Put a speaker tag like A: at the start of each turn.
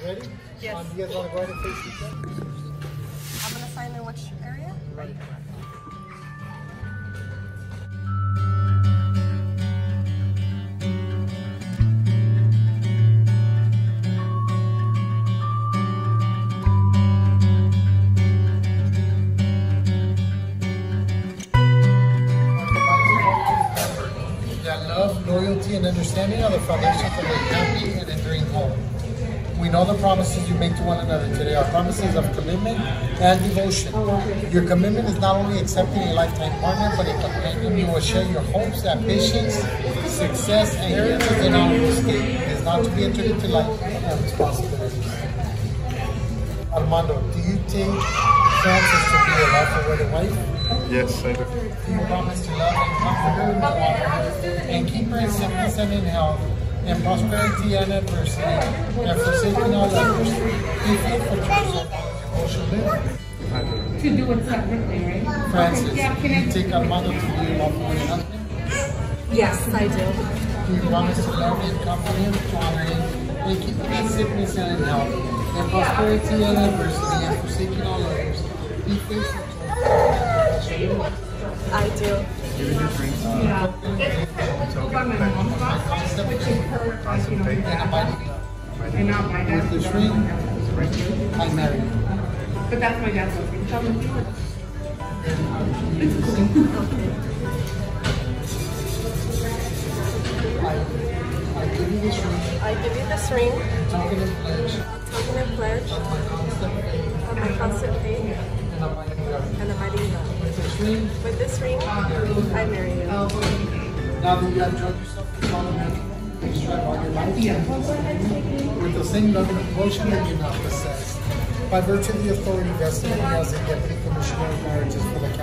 A: Ready?
B: Yes.
A: You guys want to go ahead and face each other?
B: I'm going to sign in which area?
A: Right. That love, loyalty, and understanding are the foundations of a happy and enduring home. We know the promises you make to one another today are promises of commitment and devotion. Your commitment is not only accepting a lifetime partner, but a companion you will share your hopes, ambitions, success, and your interests in honorable state. It is not to be entered into life and responsibilities. Armando, do you take Frances to be a lawful wedded wife?
C: Yes, I do.
A: Do you promise to love and comfort her, and keep her in sickness and in health, in prosperity and adversity, and forsaking all others? Be faithful to yourself and you live.
C: I do.
D: To do it separately, right?
A: Francis,
D: Okay, yeah,
A: do you take Armando to be a lawful wedded husband?
B: Yes, I do.
A: Do you promise to love and comfort him, honor him, and keep him in sickness and in health, in prosperity and adversity, and forsaking all others? Be faithful to yourself.
B: I do.
C: Giving you drinks.
D: By my mom's box, which is her, like, you know, her dad. And not my
A: With
D: dad's.
A: this ring, I marry you.
D: But that's my dad's ring. Tell me.
A: I give you this ring,
B: I give you this ring,
A: token of pledge,
B: token of pledge of my constant faith
A: and abiding love.
B: and abiding love.
A: With this ring,
B: With this ring, I marry you.
A: now that you have enjoyed yourself with all of it, please strive all your life with the same love and devotion that you now possess. By virtue of the authority vested in me as the Deputy Commissioner of Marriages for the